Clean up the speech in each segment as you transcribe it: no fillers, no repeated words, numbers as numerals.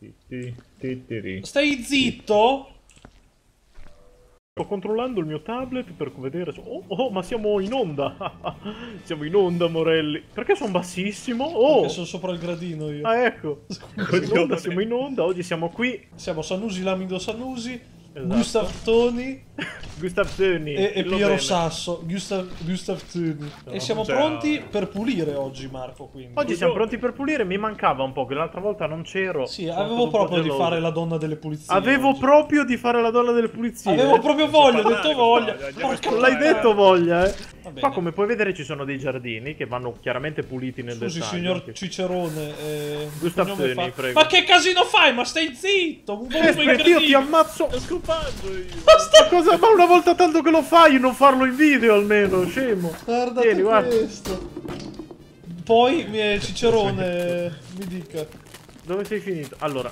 Stai zitto? Sto controllando il mio tablet per vedere... Oh, ma siamo in onda! Siamo in onda, Morelli! Perché sono bassissimo? Oh! Perché sono sopra il gradino io. Ah, ecco! Siamo in onda, oggi siamo qui! Siamo Sanusi Lamido Sanusi, Esatto. Gustav Toni Gustav Toni e Piero Sasso. Gustav Toni. E siamo pronti per pulire oggi, Marco, quindi. Oggi siamo pronti per pulire, mi mancava un po', che l'altra volta non c'ero. Sì, avevo proprio di fare la donna delle pulizie. Avevo oggi. proprio di fare la donna delle pulizie. Avevo proprio voglia, ho detto voglia. Non l'hai detto voglia, eh? Va bene. Qua come puoi vedere ci sono dei giardini che vanno chiaramente puliti nel Scusi, dettaglio. signor Cicerone. Gustav cognome Toni, prego. Ma che casino fai? Ma stai zitto! Un po' Io ti ammazzo! Sto scopando io. Ma una volta tanto che lo fai, non farlo in video almeno, scemo. Guardate Vieni, guarda. questo. Poi, Cicerone, mi dica. Dove sei finito? Allora.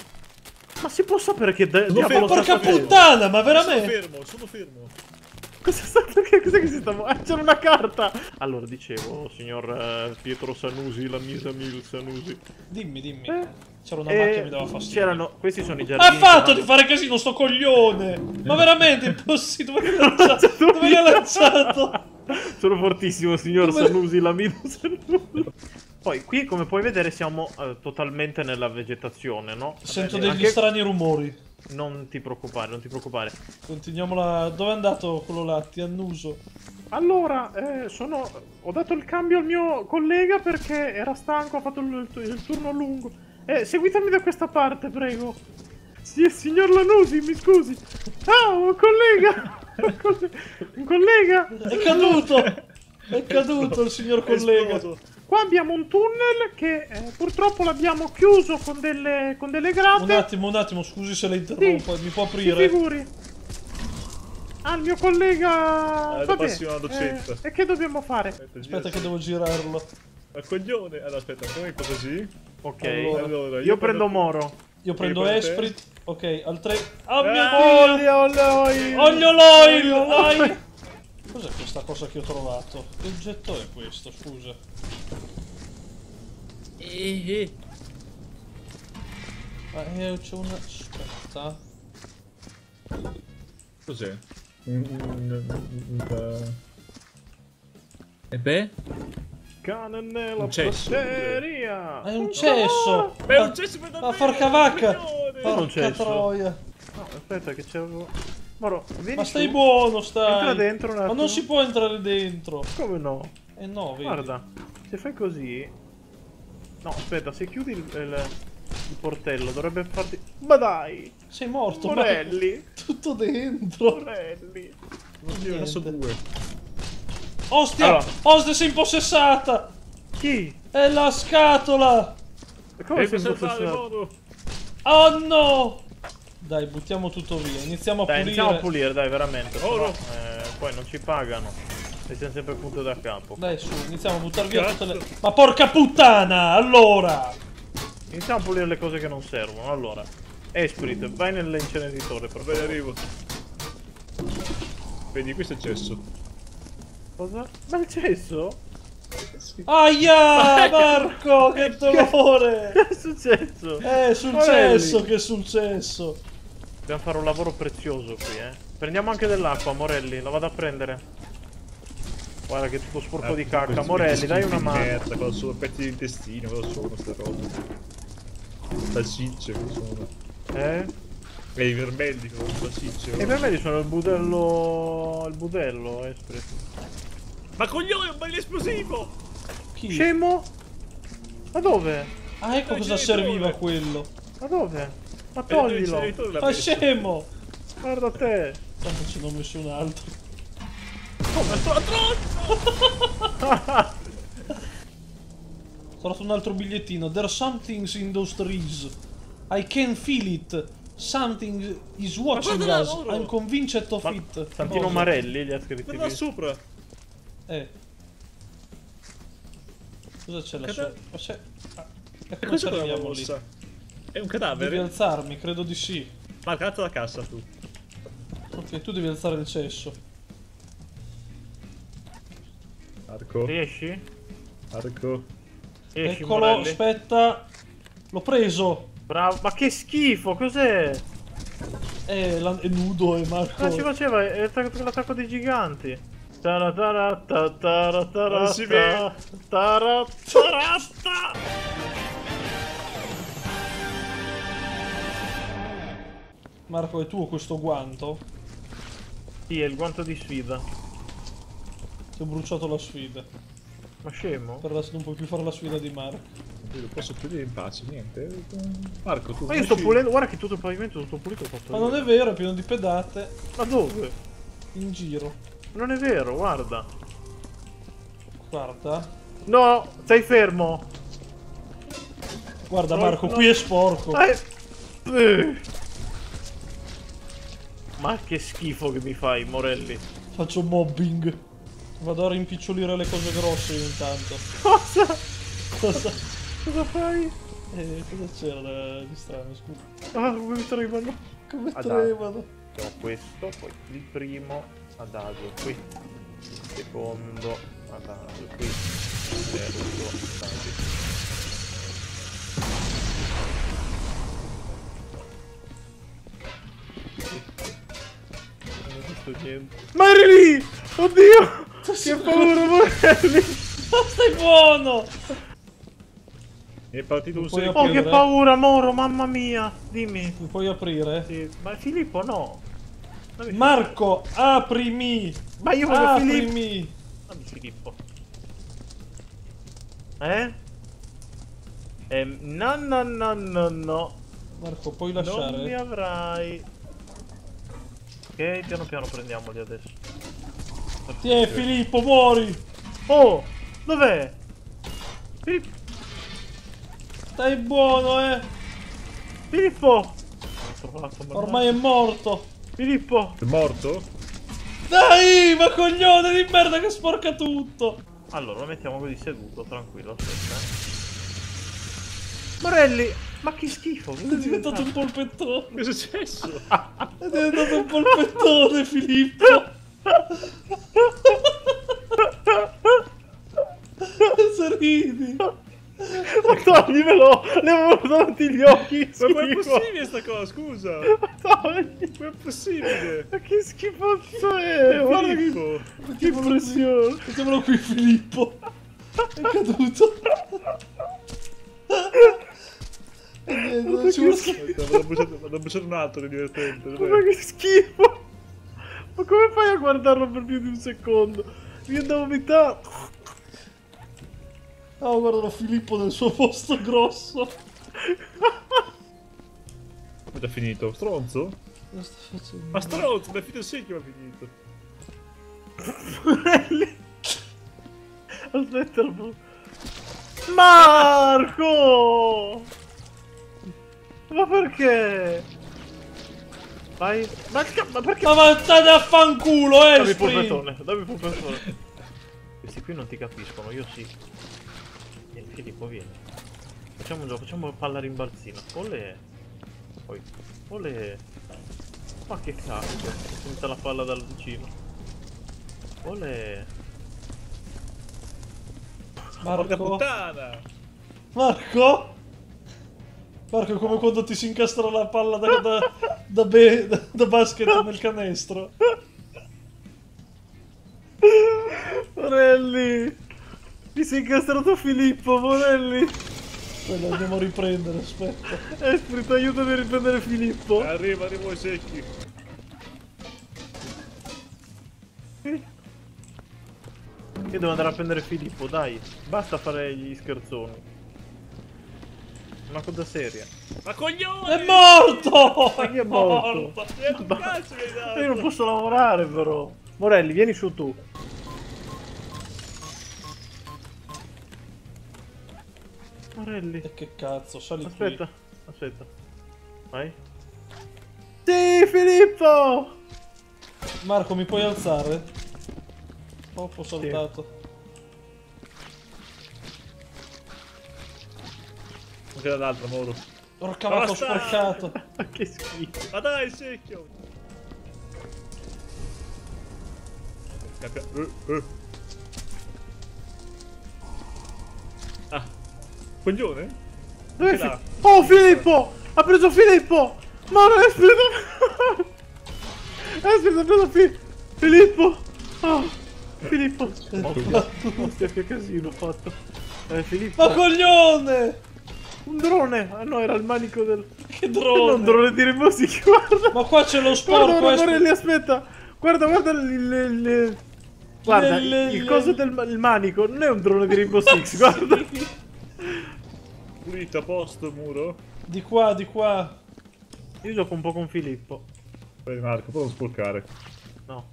Ma si può sapere che Ma diavolo porca sta facendo? puttana, ma Sono veramente? fermo, sono fermo. Cos'è stato? Cos'è che si sta muovendo? C'era una carta! Allora, dicevo, signor Pietro Sanusi, la misa mil Sanusi. Dimmi. C'era una macchina che mi dava fastidio. C'erano, questi sono i Ha giardini. fatto di fare casino sto coglione! Ma veramente impossibile. Dove l'ha lanciato? Dove l'ha lanciato? Sono fortissimo, signor Sanusi, la misa Sanusi. Poi, qui come puoi vedere siamo totalmente nella vegetazione, no? Sento Vabbè, degli strani rumori. Non ti preoccupare, non ti preoccupare. Continuiamo la... Dove è andato quello là? Ti annuso. Allora, ho dato il cambio al mio collega perché era stanco, ha fatto il turno lungo. Seguitemi da questa parte, prego. Sì, signor Lanusi, mi scusi. Ah, un collega! Un collega! È caduto! È caduto il signor collega. Qua abbiamo un tunnel che purtroppo l'abbiamo chiuso con delle grate. Un attimo, scusi se le interrompo, mi può aprire? Si figuri. Ah, il mio collega... La Vabbè, prossima docetta. e che dobbiamo fare? Aspetta che devo girarlo. Ma coglione. Allora, aspetta, come così? Ok, Allora, io prendo Moro. Io prendo prendo te? Esprit. Ok, al 3. Oh mio Dio! Olio, Olio l'oil! Ai! Cos'è questa cosa che ho trovato? Che oggetto è questo, scusa? C'è una... Aspetta. Cos'è? E beh? Cannella Un cesso. passeria. È un cesso! Beh, un cesso per Ma porca vacca! coglione! un Porca cesso. troia! No, aspetta che c'avevo... Moro, vieni Ma stai su. buono, stai! Entra dentro un Ma attimo. non si può entrare dentro! Come no? No, vedi? Guarda, se fai così... No, aspetta, se chiudi il portello dovrebbe farti... Ma dai! Sei morto, Morelli! ma tutto dentro! Morelli! Oddio, adesso due. Ostia! Allora. Ostia, sei impossessata! Chi? È la scatola! E come sei cosa fare, impossessato? modo? Oh no! Dai, buttiamo tutto via. Iniziamo a Dai, pulire. iniziamo a pulire, dai, veramente. Oh, Però, poi non ci pagano. E siamo sempre punto da capo. Dai, su, iniziamo a buttare via Cazzo. tutte le... Ma porca puttana! Allora! Iniziamo a pulire le cose che non servono. Allora, Esprit, vai nell'inceneritore, per Vabbè, favore. arrivo. Vedi, questo è cesso. Cosa? Ma il cesso? Aia, Marco, che dolore! Che è successo? Sul Morelli. cesso, che è sul cesso! Dobbiamo fare un lavoro prezioso qui, eh. Prendiamo anche dell'acqua, Morelli, la vado a prendere. Guarda che è tutto sporco di cacca. Morelli, dai una mano. Merda, cosa sono petti di intestino, cosa sono queste robe? Salsicce, cosa sono? E i vermelli, cosa sono salsicce? E per me sono il budello... Il budello, Esprit. Ma coglione, un bel esplosivo! Chi? Scemo? Ma dove? Ah, ecco Dai, cosa genitore. serviva quello! Ma dove? Ma Vedi, il toglilo. inceneritore l'ha Ma messo. scemo! Guarda te. Tanto ce n'ho messo un altro. Come sto Ho trovato un altro bigliettino. There's something in those trees. I can feel it. Something is watching guarda là, us. loro. I'm convinced of Ma it. Santino Cosa? Marelli li ha scritti Guarda là qui. sopra! Cosa c'è là Cada- sopra? Ma c'è... Ah, e E come cosa ci è arriviamo quella lì? mossa? È un Devi cadavere? alzarmi, credo di sì. Ma cazzo la cassa tu. Ok, tu devi alzare il cesso. Arco. Riesci? Arco. Riesci, Eccolo, Morelli? aspetta. L'ho preso. Bravo, ma che schifo, cos'è? È nudo e Marco. Ah, ci faceva, è l'attacco dei giganti. Non si vede. Marco, è tuo questo guanto? Sì, è il guanto di sfida. Ti ho bruciato la sfida. Ma scemo? Non puoi più fare la sfida di Marco. Io lo posso chiudere in pace, niente. Marco, tu. Ma io sto pulendo, guarda che tutto il pavimento tutto pulito ho fatto Ma io. non è vero, è pieno di pedate. Ma dove? In giro. Non è vero, guarda. Guarda. No, stai fermo. Guarda No, Marco, no. qui è sporco. Ma che schifo che mi fai, Morelli. Faccio mobbing. Vado a rimpicciolire le cose grosse io intanto. Cosa? Cosa? Cosa fai? Cosa c'era di strano, scusa? Ah, come mi tremano. Come Adagio. tremano? Ho questo, poi il primo, adagio qui. Il secondo, adagio qui. Il terzo, adagio. Non ho visto niente. Ma eri lì! Oddio! Che paura, Morelli! Stai buono! È partito un Puoi secchio. Oh, che paura, Moro, mamma mia! Dimmi. Mi puoi aprire? Sì, ma Filippo no. Marco, aprimi! Ma io voglio Filippo. Aprimi! Dammi Filippo. No, no, no, no, no. Marco, puoi Non mi lasciare? avrai. Ok, piano piano prendiamoli adesso. Tiè, Filippo, muori! Oh, dov'è? Filippo. Stai buono, Filippo. Ho trovato, ma Ormai è morto! Filippo. È morto? Dai, ma coglione di merda che sporca tutto! Allora, lo mettiamo così seduto, tranquillo, aspetta. Morelli, ma che schifo. È diventato un polpettone! Che è successo? È diventato un polpettone, Filippo! Se ridi! Ma toglimelo! Le avevo davanti gli occhi! Ma com'è schifo. possibile sta cosa, scusa? Togli! Com'è possibile? Ma che schifozzo è! Guarda che, Filippo! che impressione! Mettiamolo qui, Filippo! È caduto! E niente, non ci vuole Aspetta, vado a bruciare un altro di divertente. Ma dov'è? che schifo! Ma come fai a guardarlo per più di un secondo? Mi andavo metà. Oh, guardalo Filippo nel suo posto grosso! È già finito. Stronzo? Cosa sta facendo? Ma stronzo, mi è finito il secchio, ma è finito. Aspetta, Marco! Ma perché? Vai. Ma perché? Ma vattene a fanculo, Dammi il sprint! polpettone, dammi il polpettone. Questi qui non ti capiscono, io sì. Vieni, Filippo, vieni. Facciamo un gioco, facciamo palla rimbalzina. Olè. Poi. Olè. Ma che cazzo. È venuta la palla dal vicino. Olè. Porca Marco? puttana! Marco? Marco è come quando ti si incastra la palla da basket nel canestro. Morelli. Mi sei incastrato Filippo, Morelli. Quello andiamo a riprendere, aspetta. Esprit, aiutami a riprendere Filippo. Arriva i secchi. Io devo andare a prendere Filippo, dai. Basta fare gli scherzoni. Una cosa seria. Ma coglione! È morto! Ma chi è morto? Che cazzo mi hai dato? Io non posso lavorare però. Morelli, vieni su tu. Morelli. E che cazzo, sali Aspetta, qui. aspetta. Vai. Sì, Filippo! Marco, mi puoi alzare? Ho saltato. Non c'era l'altro, Moro. Porca vacca, ho Basta! sporcato. Ma che schifo. Ma dai, il secchio! Ah, coglione? Dove Ce l'ha. Oh, Filippo! Ha preso Filippo! Ma non è spiegato! Aspetta, ha preso Filippo! Oh, Filippo! Ostia, che casino ho fatto! Filippo! Ma coglione! Un drone! Ah no, era il manico del... Che Non drone! un drone di Rainbow Six, guarda! Ma qua c'è lo Guarda, sporco, guarda, Morelli, aspetta! Guarda, guarda Guarda, il coso del manico non è un drone di Rainbow Six, guarda! Pulito a posto, muro. Di qua, di qua. Io gioco un po' con Filippo. Vai Marco, poi non sporcare. No.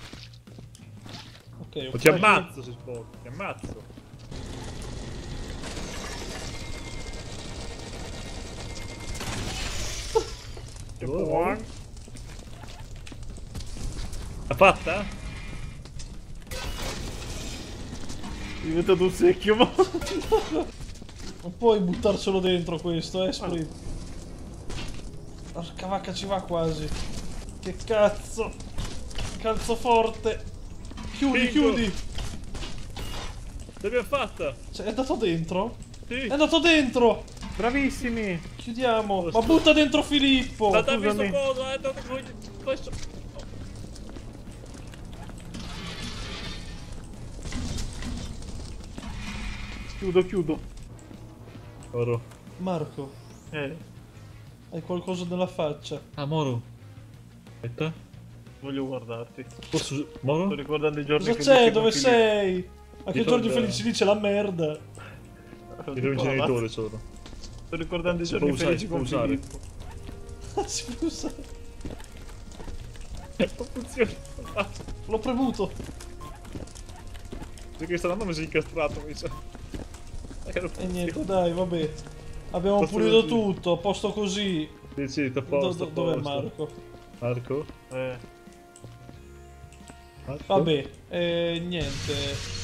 Ok, O ti ammazzo se sporchi, ti ammazzo. Che buono. L'ha fatta? È diventato un secchio, ma... Non puoi buttarcelo dentro questo, Sprint. Porca vacca, ci va quasi. Che cazzo. Calzo forte. Chiudi, Figo. chiudi. L'abbiamo fatta! Cioè, è andato dentro? Sì! È andato dentro. Bravissimi! Chiudiamo. Ma butta dentro Filippo. Ma dammi scusami. sto coso, date questo. Chiudo. Moro. Marco, hai qualcosa nella faccia. Ah, Moro. Aspetta. Voglio guardarti. Posso... Sto Moro? ricordando i giorni Cosa felici c'è? con Dove Filippo. sei? A che giorni Ricorda- felici lì c'è la merda. Io devo un genitore solo. Sto ricordando i Si giorni può usare, felici si può con usare. Filippo. Si può usare. Non funziona. Ah, L'ho premuto. perché stanno mi si è incastrato, mi sa. E niente, dai, vabbè. Abbiamo Posso pulito così? tutto, a posto così. Sì, sta a posto, a Dov'è posto. Marco? Marco? Eh. Marco? Vabbè, niente.